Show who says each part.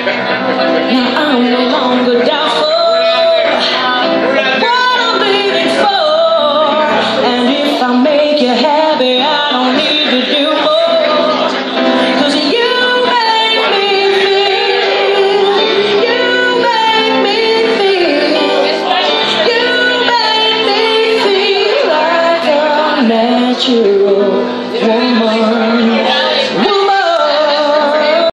Speaker 1: Now I'm no longer doubtful what I'm living for. And if I make you happy, I don't need to do more. 'Cause you make me feel, you make me feel, you make me feel like I'm natural.